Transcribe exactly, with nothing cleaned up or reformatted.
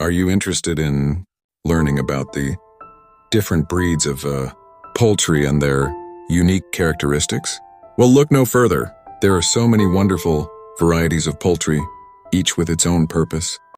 Are you interested in learning about the different breeds of uh, poultry and their unique characteristics? Well, look no further. There are so many wonderful varieties of poultry, each with its own purpose.